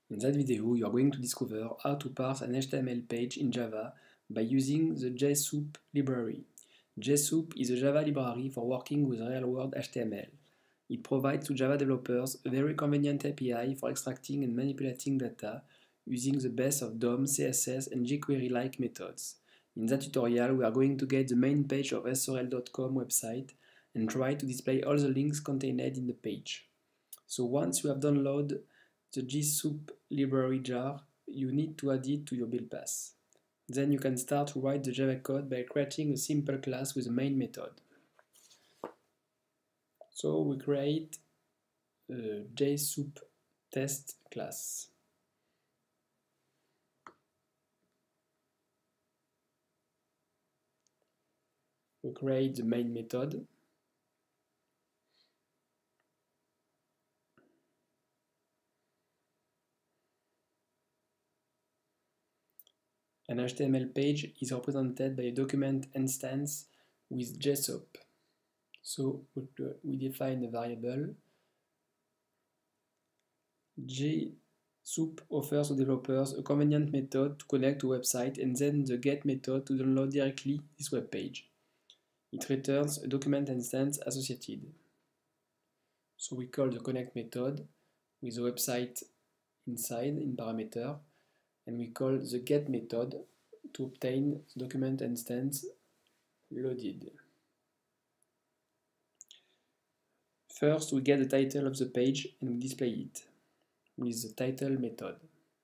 In that video, you are going to discover how to parse an HTML page in Java by using the JSoup library. JSoup is a Java library for working with real-world HTML. It provides to Java developers a very convenient API for extracting and manipulating data using the best of DOM, CSS, and jQuery-like methods. In that tutorial, we are going to get the main page of sorel.com website and try to display all the links contained in the page. So once you have downloaded the JSoup library jar, you need to add it to your build path. Then you can start to write the Java code by creating a simple class with a main method. So we create a JSoup test class. We create the main method. An HTML page is represented by a document instance with JSoup. So we define a variable. JSoup offers to developers a convenient method to connect to a website and then the get method to download directly this web page. It returns a document instance associated. So we call the connect method with the website inside in parameter, and we call the get method to obtain the document instance loaded. First, we get the title of the page and we display it with the title method.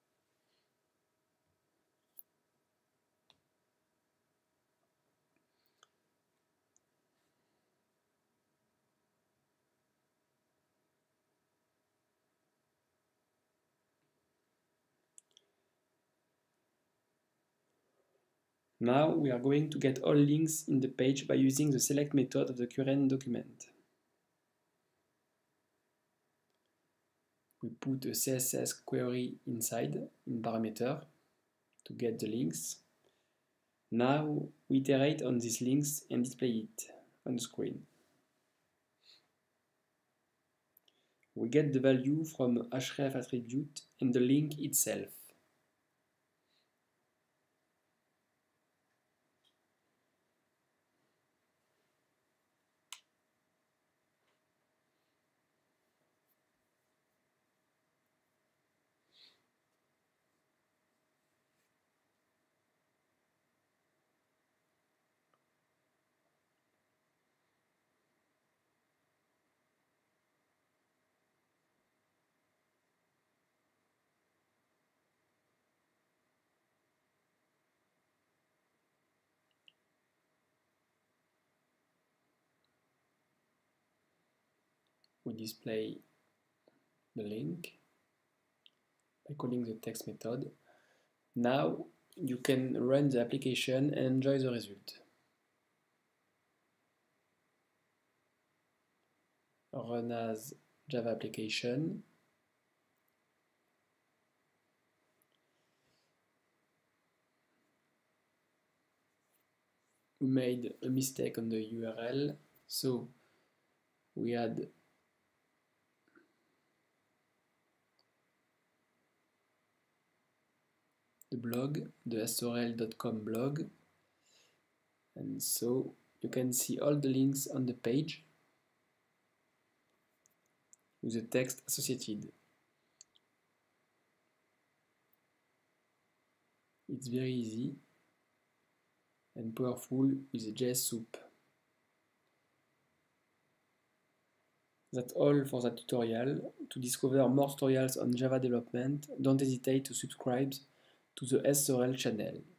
Now we are going to get all links in the page by using the select method of the current document. We put a CSS query inside in parameter to get the links. Now we iterate on these links and display it on the screen. We get the value from href attribute and the link itself. We display the link by calling the text method. Now you can run the application and enjoy the result. Run as Java application. We made a mistake on the URL, so we add the blog, the sorel.com blog, and so you can see all the links on the page with the text associated. It's very easy and powerful with the JSoup. That's all for that tutorial. To discover more tutorials on Java development, don't hesitate to subscribe to the SOREL channel.